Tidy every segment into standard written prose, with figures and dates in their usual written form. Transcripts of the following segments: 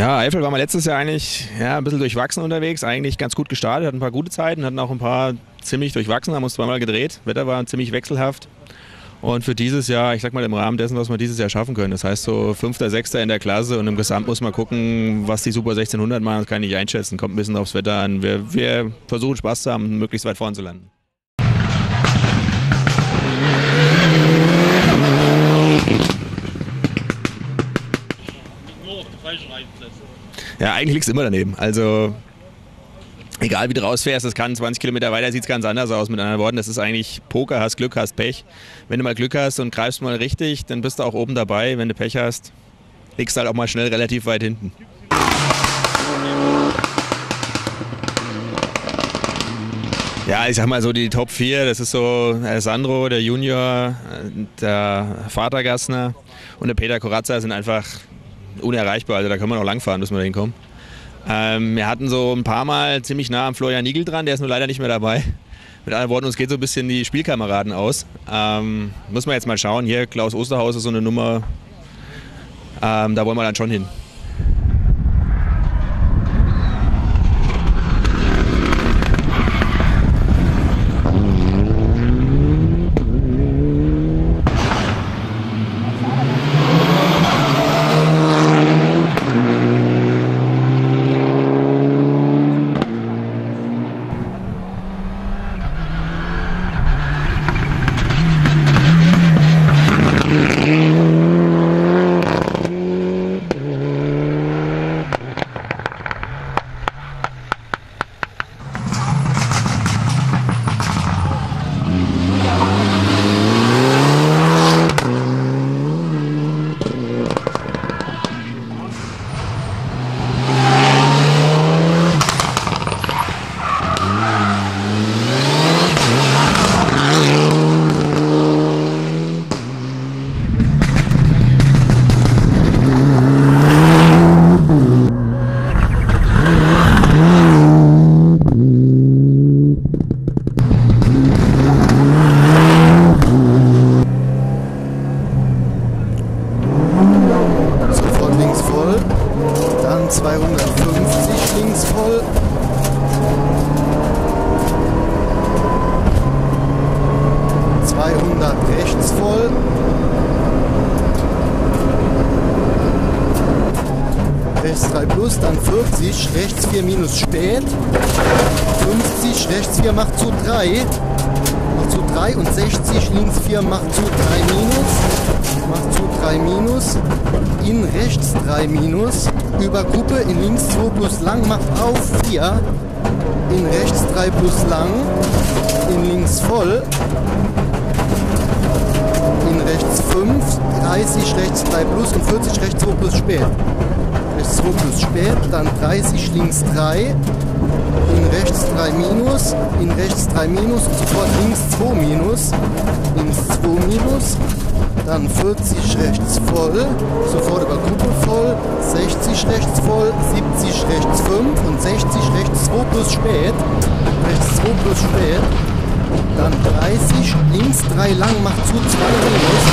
Ja, Eifel war mal letztes Jahr eigentlich ein bisschen durchwachsen unterwegs, eigentlich ganz gut gestartet, hatten ein paar gute Zeiten, hatten auch ein paar ziemlich durchwachsen, haben uns zweimal gedreht, Wetter war ziemlich wechselhaft. Und für dieses Jahr, ich sag mal im Rahmen dessen, was wir dieses Jahr schaffen können, das heißt so 5., 6. in der Klasse und im Gesamt muss man gucken, was die Super 1600 machen, das kann ich nicht einschätzen, kommt ein bisschen aufs Wetter an. Wir versuchen Spaß zu haben, möglichst weit vorne zu landen. Ja, eigentlich liegt es immer daneben. Also egal wie du rausfährst, das kann 20 Kilometer weiter, sieht es ganz anders aus. Mit anderen Worten, das ist eigentlich Poker, hast Glück, hast Pech. Wenn du mal Glück hast und greifst mal richtig, dann bist du auch oben dabei. Wenn du Pech hast, liegst du halt auch mal schnell relativ weit hinten. Ja, ich sag mal so die Top 4, das ist so Sandro, der Junior, der Vater Gassner und der Peter Corazza sind einfach unerreichbar, also da können wir noch langfahren, bis wir da hinkommen. Wir hatten so ein paar Mal ziemlich nah am Florian Nigel dran, der ist nur leider nicht mehr dabei. Mit anderen Worten, uns geht so ein bisschen die Spielkameraden aus. Muss man jetzt mal schauen, hier Klaus Osterhaus ist so eine Nummer, da wollen wir dann schon hin. Rechts voll. Rechts 3 plus, dann 40, rechts 4 minus spät. 50, rechts 4 macht zu 3. Macht zu 3 und 60, links 4 macht zu 3 minus. Macht zu 3 minus. In rechts 3 minus. Über Kuppe, in links 2 plus lang, macht auf 4. In rechts 3 plus lang. In links voll. In rechts 5, 30, rechts 3 plus und 40, rechts 2 plus spät. Rechts 2 plus spät, dann 30, links 3, in rechts 3 minus, in rechts 3 minus und sofort links 2 minus, links 2 minus, dann 40 rechts voll, sofort über Kuppe voll, 60 rechts voll, 70 rechts 5 und 60 rechts 2 plus spät, rechts 2 plus spät. Dann 30, links 3 lang, macht zu 2 minus,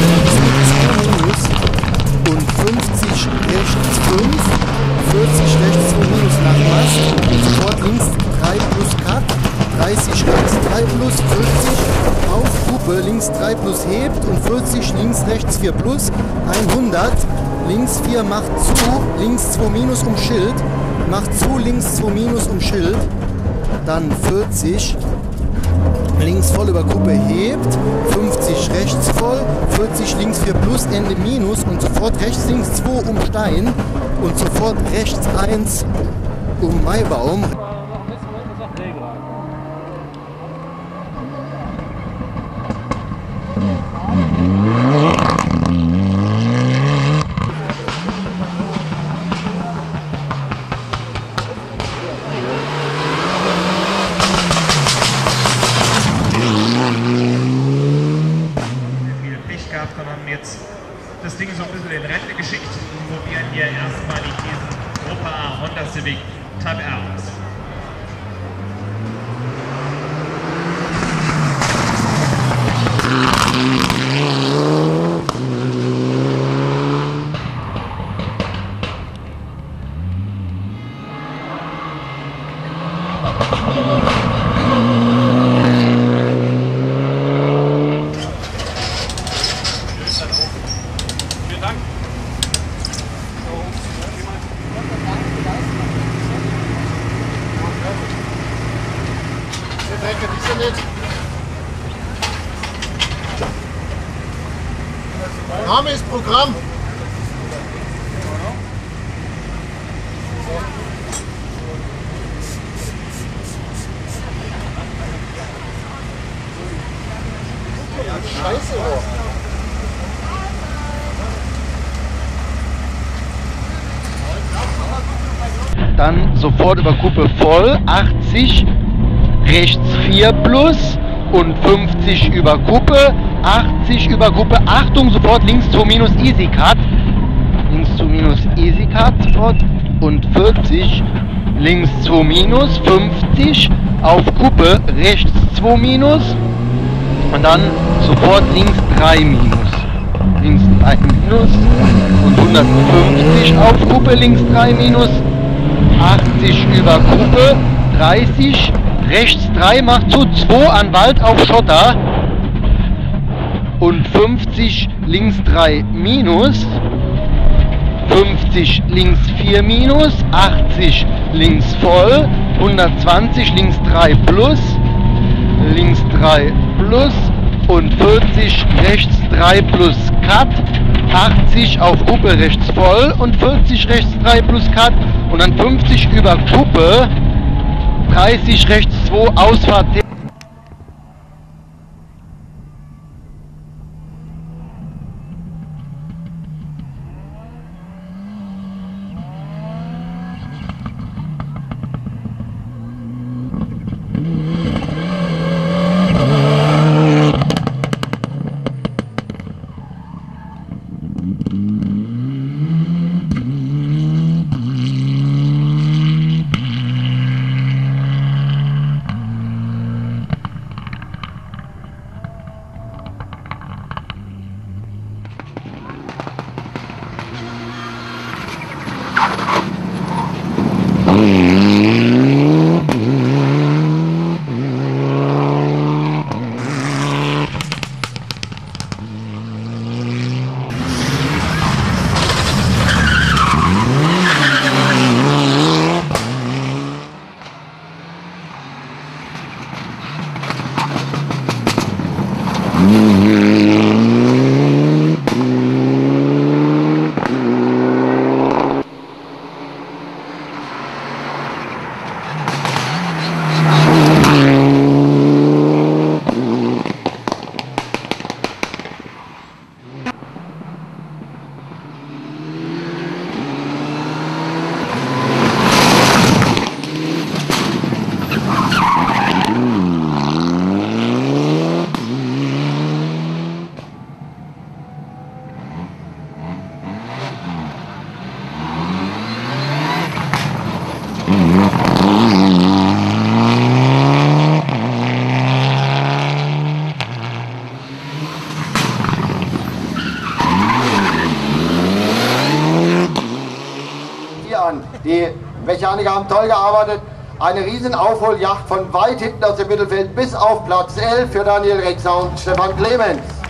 und 50 rechts 5, 40 rechts 2 minus nach Mast, sofort links 3 plus Cut, 30 rechts 3 plus, 40 auf Kuppe, links 3 plus hebt und 40 links rechts 4 plus, 100, links 4 macht zu, links 2 minus um Schild, macht zu, links 2 minus um Schild, dann 40, links voll über Kuppe hebt, 50 rechts voll, 40 links 4 plus, Ende minus und sofort rechts links 2 um Stein und sofort rechts 1 um Maibaum. Das Ding so ein bisschen in Rente geschickt und probieren hier erstmalig diesen Gruppe A Honda Civic Type R aus. Strecke, ist ja nicht. Name ist Programm. Scheiße, oh. Dann sofort über Kuppe voll, 80, rechts 4 plus und 50 über Kuppe, 80 über Kuppe, Achtung, sofort links 2 minus Easy Cut, links 2 minus Easy Cut sofort und 40, links 2 minus, 50, auf Kuppe, rechts 2 minus und dann sofort links 3 minus, links 3 minus und 150 auf Kuppe, links 3 minus, 80 über Kuppe, 30, rechts 3 macht zu 2 an Wald auf Schotter und 50 links 3 minus, 50 links 4 minus, 80 links voll, 120 links 3 plus, links 3 plus und 40 rechts 3 plus Cut, 80 auf Kuppe rechts voll und 40 rechts 3 plus Cut und dann 50 über Kuppe, 30 rechts 2 Ausfahrt. Die Mechaniker haben toll gearbeitet. Eine riesen Aufholjagd von weit hinten aus dem Mittelfeld bis auf Platz 11 für Daniel Rexer und Stefan Clemens.